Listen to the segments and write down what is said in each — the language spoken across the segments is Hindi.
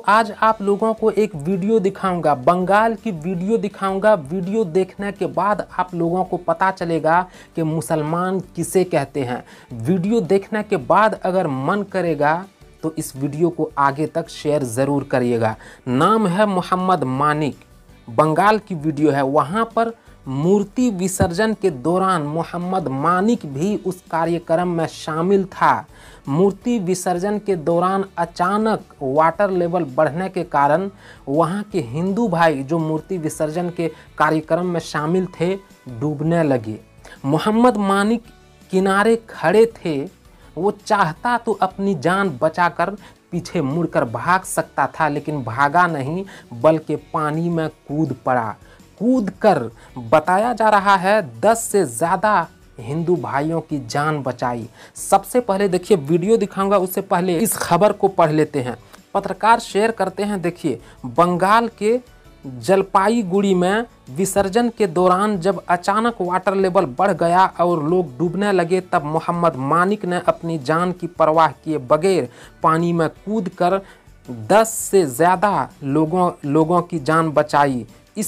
आज आप लोगों को एक वीडियो दिखाऊंगा, बंगाल की वीडियो दिखाऊंगा। वीडियो देखने के बाद आप लोगों को पता चलेगा कि मुसलमान किसे कहते हैं। वीडियो देखने के बाद अगर मन करेगा तो इस वीडियो को आगे तक शेयर ज़रूर करिएगा। नाम है मोहम्मद मानिक, बंगाल की वीडियो है। वहाँ पर मूर्ति विसर्जन के दौरान मोहम्मद मानिक भी उस कार्यक्रम में शामिल था। मूर्ति विसर्जन के दौरान अचानक वाटर लेवल बढ़ने के कारण वहाँ के हिंदू भाई जो मूर्ति विसर्जन के कार्यक्रम में शामिल थे डूबने लगे। मोहम्मद मानिक किनारे खड़े थे, वो चाहता तो अपनी जान बचाकर पीछे मुड़कर भाग सकता था, लेकिन भागा नहीं बल्कि पानी में कूद पड़ा। कूद कर बताया जा रहा है 10 से ज़्यादा हिंदू भाइयों की जान बचाई। सबसे पहले देखिए वीडियो दिखाऊंगा, उससे पहले इस खबर को पढ़ लेते हैं। पत्रकार शेयर करते हैं। देखिए, बंगाल के जलपाईगुड़ी में विसर्जन के दौरान जब अचानक वाटर लेवल बढ़ गया और लोग डूबने लगे, तब मोहम्मद मानिक ने अपनी जान की परवाह किए बगैर पानी में कूदकर 10 से ज़्यादा लोगों की जान बचाई।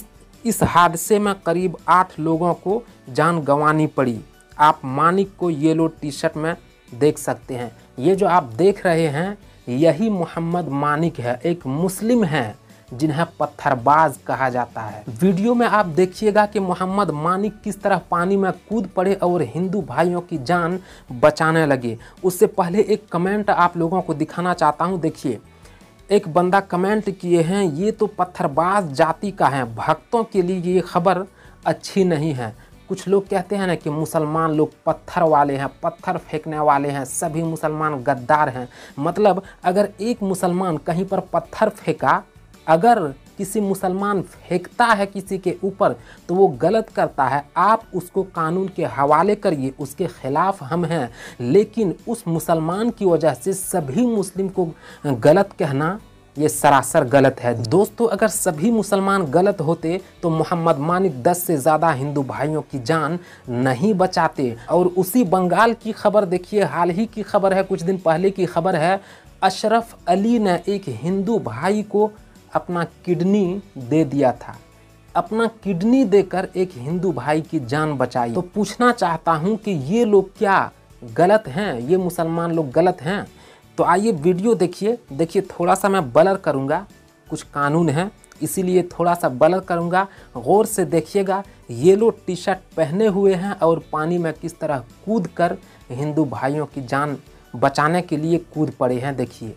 इस हादसे में करीब 8 लोगों को जान गंवानी पड़ी। आप मानिक को येलो टी शर्ट में देख सकते हैं। ये जो आप देख रहे हैं यही मोहम्मद मानिक है, एक मुस्लिम है जिन्हें पत्थरबाज कहा जाता है। वीडियो में आप देखिएगा कि मोहम्मद मानिक किस तरह पानी में कूद पड़े और हिंदू भाइयों की जान बचाने लगे। उससे पहले एक कमेंट आप लोगों को दिखाना चाहता हूं। देखिए, एक बंदा कमेंट किए हैं, ये तो पत्थरबाज जाति का है, भक्तों के लिए ये खबर अच्छी नहीं है। कुछ लोग कहते हैं ना कि मुसलमान लोग पत्थर वाले हैं, पत्थर फेंकने वाले हैं, सभी मुसलमान गद्दार हैं। मतलब अगर एक मुसलमान कहीं पर पत्थर फेंका, अगर किसी मुसलमान फेंकता है किसी के ऊपर तो वो गलत करता है, आप उसको कानून के हवाले करिए, उसके खिलाफ हम हैं। लेकिन उस मुसलमान की वजह से सभी मुस्लिम को गलत कहना ये सरासर गलत है। दोस्तों, अगर सभी मुसलमान गलत होते तो मोहम्मद मानिक 10 से ज़्यादा हिंदू भाइयों की जान नहीं बचाते। और उसी बंगाल की खबर देखिए, हाल ही की खबर है, कुछ दिन पहले की खबर है। अशरफ अली ने एक हिंदू भाई को अपना किडनी दे दिया था। अपना किडनी देकर एक हिंदू भाई की जान बचाई। तो पूछना चाहता हूं कि ये लोग क्या गलत हैं? ये मुसलमान लोग गलत हैं? तो आइए वीडियो देखिए। देखिए, थोड़ा सा मैं ब्लर करूंगा, कुछ कानून है इसीलिए थोड़ा सा ब्लर करूंगा, गौर से देखिएगा। येलो टी शर्ट पहने हुए हैं और पानी में किस तरह कूद कर हिंदू भाइयों की जान बचाने के लिए कूद पड़े हैं। देखिए,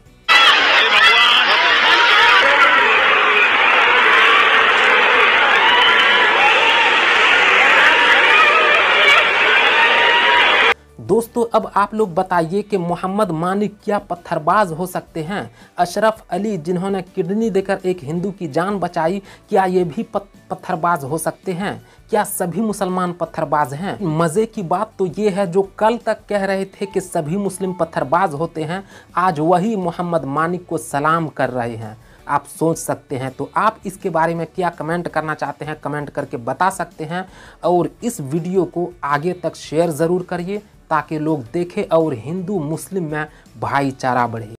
दोस्तों, अब आप लोग बताइए कि मोहम्मद मानिक क्या पत्थरबाज हो सकते हैं? अशरफ अली जिन्होंने किडनी देकर एक हिंदू की जान बचाई, क्या ये भी पत्थरबाज हो सकते हैं? क्या सभी मुसलमान पत्थरबाज हैं? मज़े की बात तो ये है, जो कल तक कह रहे थे कि सभी मुस्लिम पत्थरबाज होते हैं, आज वही मोहम्मद मानिक को सलाम कर रहे हैं। आप सोच सकते हैं। तो आप इसके बारे में क्या कमेंट करना चाहते हैं, कमेंट करके बता सकते हैं। और इस वीडियो को आगे तक शेयर ज़रूर करिए ताकि लोग देखें और हिंदू मुस्लिम में भाईचारा बढ़े।